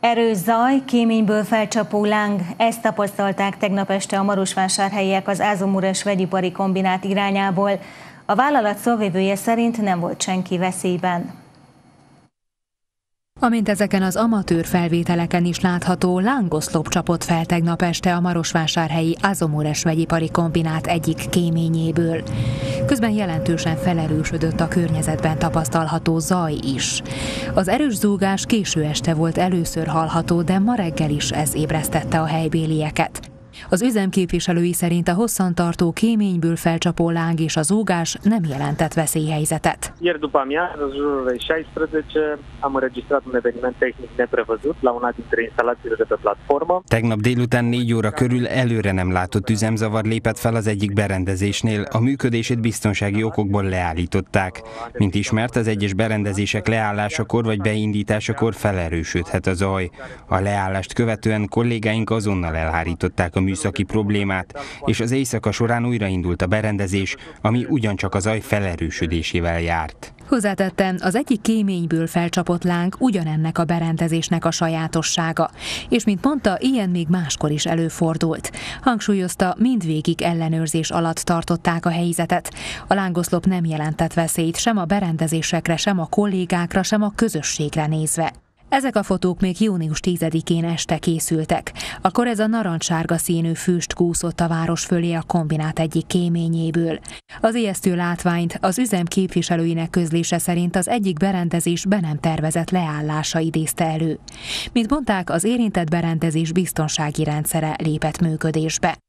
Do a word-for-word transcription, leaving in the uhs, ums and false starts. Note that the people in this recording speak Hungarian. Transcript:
Erős zaj, kéményből felcsapó láng, ezt tapasztalták tegnap este a marosvásárhelyiek az Ázomures vegyipari kombinát irányából. A vállalat szóvivője szerint nem volt senki veszélyben. Amint ezeken az amatőr felvételeken is látható, lángoszlop csapott fel tegnap este a marosvásárhelyi Ázomures vegyipari kombinát egyik kéményéből. Közben jelentősen felerősödött a környezetben tapasztalható zaj is. Az erős zúgás késő este volt először hallható, de ma reggel is ez ébresztette a helybélieket. Az üzem képviselői szerint a hosszantartó kéményből felcsapó láng és a zúgás nem jelentett veszélyhelyzetet. Ieri după amiază, în jurul șaisprezece, am înregistrat un eveniment tehnic neprevăzut la una dintre instalațiile de pe platformă. Tegnap délután négy óra körül előre nem látott üzemzavar lépett fel az egyik berendezésnél, a működését biztonsági okokból leállították. Mint ismert, az egyes berendezések leállásakor vagy beindításakor felerősödhet a zaj. A leállást követően kollégáink azonnal elhárították a műszaki problémát, és az éjszaka során újraindult a berendezés, ami ugyancsak a zaj felerősödésével járt. Hozzátette, az egyik kéményből felcsapott láng ugyanennek a berendezésnek a sajátossága, és mint mondta, ilyen még máskor is előfordult. Hangsúlyozta, mindvégig ellenőrzés alatt tartották a helyzetet. A lángoszlop nem jelentett veszélyt sem a berendezésekre, sem a kollégákra, sem a közösségre nézve. Ezek a fotók még június tizedikén este készültek. Akkor ez a narancssárga színű füst kúszott a város fölé a kombinát egyik kéményéből. Az ijesztő látványt az üzem képviselőinek közlése szerint az egyik berendezés be nem tervezett leállása idézte elő. Mint mondták, az érintett berendezés biztonsági rendszere lépett működésbe.